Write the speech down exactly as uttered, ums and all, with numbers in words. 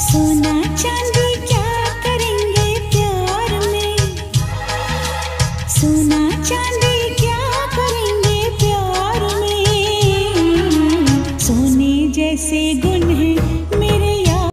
सोना चांदी क्या करेंगे प्यार में, सोना चांदी क्या करेंगे प्यार में, सोने जैसे